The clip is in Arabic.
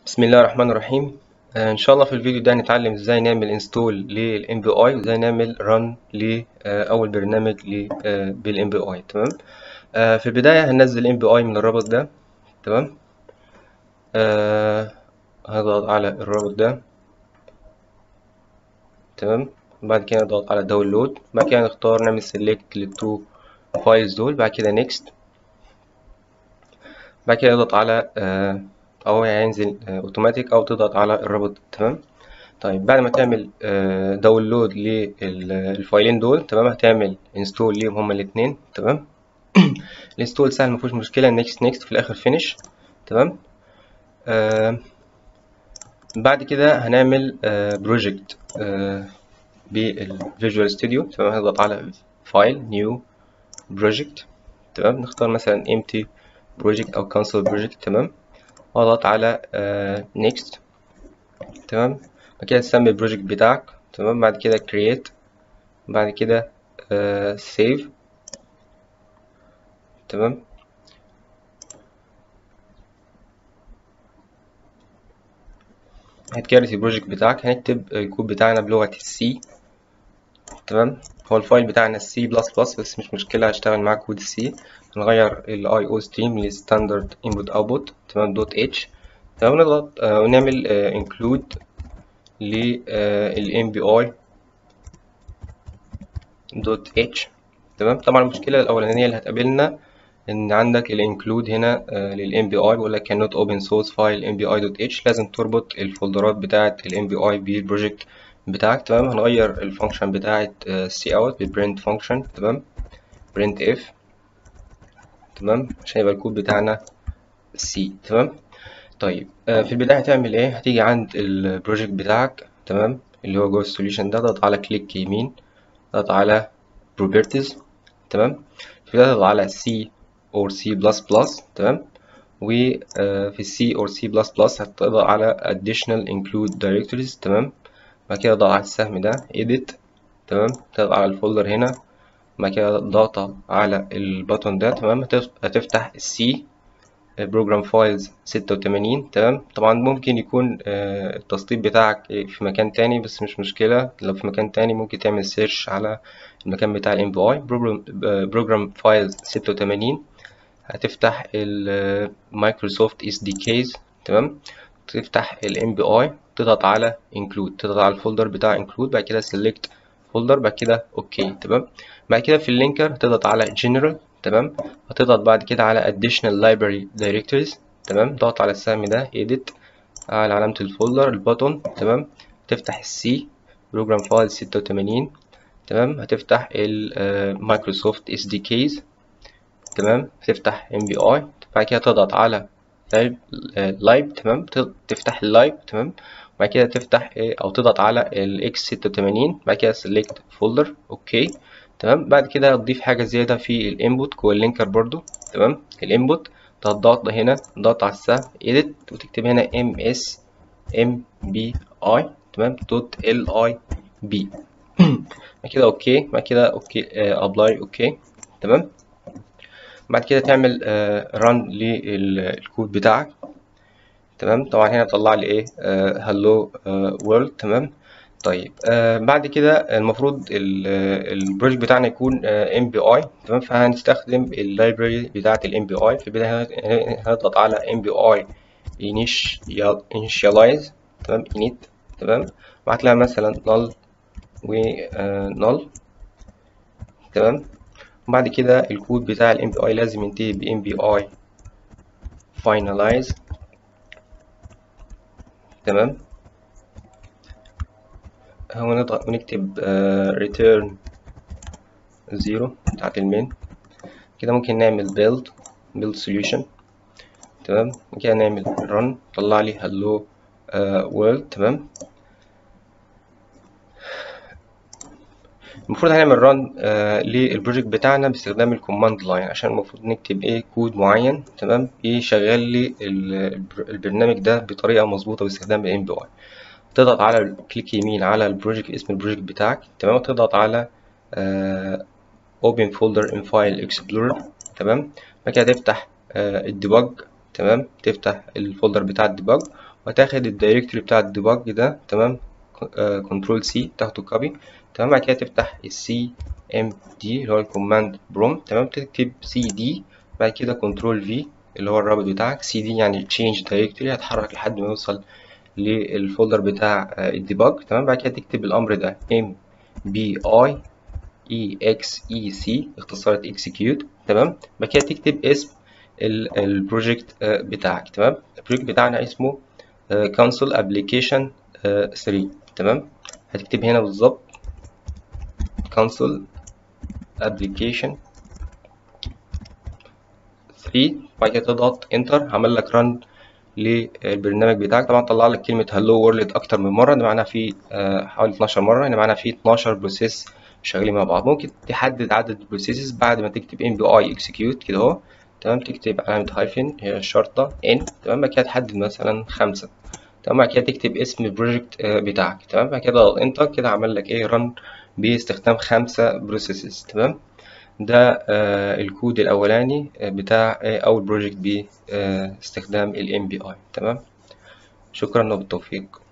بسم الله الرحمن الرحيم. ان شاء الله في الفيديو ده هنتعلم ازاي نعمل انستول للام بي اي وازاي نعمل ران لاول برنامج بالام بي اي. تمام. في البدايه هننزل ام بي اي من الرابط ده. تمام. هضغط على الرابط ده. تمام. بعد كده نضغط على داونلود. بعد كده نختار نعمل سيلكت للتو فايلز دول. بعد كده نيكست. بعد كده نضغط على او هينزل اوتوماتيك او تضغط على الرابط. تمام. طيب بعد ما تعمل داونلود للفايلين دول، تمام، هتعمل انستول ليهم هما الاثنين. تمام. الانستول سهل مفيهوش مشكله. نيكست في الاخر فينيش. تمام. بعد كده هنعمل بروجكت بالفيجوال ستوديو. تمام. هنضغط على فايل نيو بروجكت. تمام. نختار مثلا empty project او cancel project. تمام. واضغط على next. تمام. بعد كده تسمي البروجكت بتاعك. تمام. بعد كده create. بعد كده save. تمام. هتكريت البروجكت بتاعك. هنكتب الكود بتاعنا بلغة السي. تمام. هو الفايل بتاعنا السي بلس بلس بس مش مشكلة، هشتغل مع كود السي. هنغير الاي او ستريم لستاندرد انبوت اوتبوت. تمام. دوت اتش. تمام. نضغط ونعمل انكلود للام بي اي دوت اتش. تمام. طبعا المشكلة الأولانية اللي هتقابلنا ان عندك الانكلود هنا للام بي اي بيقول لك cannot open source file mbi.h. لازم تربط الفولدرات بتاعه الام بي اي بالبروجكت بتاعك. تمام. هنغير الفانكشن بتاعه سي اوت بالبرنت فانكشن. تمام. برنت اف. تمام. عشان يبقى الكود بتاعنا سي. تمام. طيب في البدايه هتعمل ايه؟ هتيجي عند البروجكت بتاعك. تمام. اللي هو جوه السوليوشن ده، تضغط على كليك يمين، تضغط على بروبرتيز. تمام. في البدايه تضغط على سي or C++. تمام. وفي C or C++ هتضغط على additional include directories. تمام. بعد كده ضغط على السهم ده edit. تمام. تضغط على الفولدر هنا. بعد كده ضغط على البutton ده. تمام. هتفتح C program files 86. تمام. طبعا ممكن يكون التسطيب بتاعك في مكان تاني بس مش مشكلة. لو في مكان تاني ممكن تعمل سيرش على المكان بتاع ال MVI program files 86. هتفتح المايكروسوفت اس دي كيز. تمام. تفتح الام بي اي، تضغط على انكلود، تضغط على الفولدر بتاع انكلود. بعد كده سيلكت فولدر. بعد كده اوكي. تمام. بعد كده في اللينكر تضغط على جنرال. تمام. هتضغط بعد كده على additional library directories. تمام. ضغط على السهم ده edit على علامة الفولدر البutton. تمام. تفتح السي بروجرام فايل 86. تمام. هتفتح المايكروسوفت اس دي كيز. تمام. تفتح ام بي اي. بعد كده تضغط على لايف. تمام. تفتح اللايف. تمام. بعد كده تفتح او تضغط على الاكس 86. بعد كده سيلكت فولدر. اوكي. تمام. بعد كده تضيف حاجه زياده في الانبوت جوه اللينكر برضو. تمام. الانبوت تضغط هنا، ضغط على السهم edit وتكتب هنا ام اس ام بي اي. تمام. دوت ال اي بي. بعد كده اوكي. بعد كده اوكي ابلاي. اوكي. تمام. بعد كده تعمل ران للكود بتاعك. تمام. طبعا هنا طلع لي ايه؟ هلو وورلد. تمام. طيب بعد كده المفروض البروجكت بتاعنا يكون ام بي اي. تمام. فهنستخدم اللايبراري بتاعه الام بي اي. في البدايه هنضغط على ام بي اي initialize. تمام. init. تمام. بعت لها مثلا null و null. تمام. وبعد كده الكود بتاع ال MPI لازم ينتهي ب MPI finalize. تمام. هو نضغط ونكتب return 0 بتاعت المين. كده ممكن نعمل build solution. تمام. كده نعمل run، طلع لي hello world. تمام. المفروض هنعمل ران للبروجكت بتاعنا باستخدام الكوماند لاين عشان المفروض نكتب ايه؟ كود معين. تمام. يشغل لي البرنامج ده بطريقه مظبوطه باستخدام الام بي اي. تضغط على كليك يمين على البروجكت، اسم البروجكت بتاعك. تمام. تضغط على open folder in file explorer. تمام. بعد كده تفتح الديباج. تمام. تفتح الفولدر بتاع الديباج وهتاخد الدايركتوري بتاع الديباج ده، تمام، كنترول سي تاخده كوبي، تمام. بعد كده تفتح السي ام دي اللي هو الكوماند برومبت، تمام، تكتب سي دي، بعد كده كنترول في اللي هو الرابط بتاعك، سي دي يعني تشينج دايركتوري، هتحرك لحد ما يوصل للفولدر بتاع الديباج، تمام. بعد كده تكتب الامر ده ام بي اي اي اكس اي سي اختصارات اكسكيوت، تمام. بعد كده تكتب اسم البروجكت بتاعك، تمام. البروجكت بتاعنا اسمه كونسول ابلكيشن 3، تمام. هتكتب هنا بالظبط كونسول ابلكيشن 3، بعد كده تضغط انتر، عمل لك رن للبرنامج بتاعك. طبعا طلع لك كلمة هلو وورلد أكتر من مرة، ده معناها في حوالي 12 مرة، يعني معناها في 12 بروسيس شغالين مع بعض. ممكن تحدد عدد البروسيسز بعد ما تكتب ام بي اي اكسكيوت كده اهو، تمام. تكتب علامة هايفن هي الشرطة ان، تمام. بعد كده تحدد مثلا 5، تمام. بعد كده تكتب اسم البروجكت بتاعك، تمام. بعد كده انتر، كده عمل لك ايه رن باستخدام 5 بروسيسز، تمام. ده الكود الأولاني بتاع أول بروجكت باستخدام ال MPI، تمام. شكرا وبالتوفيق.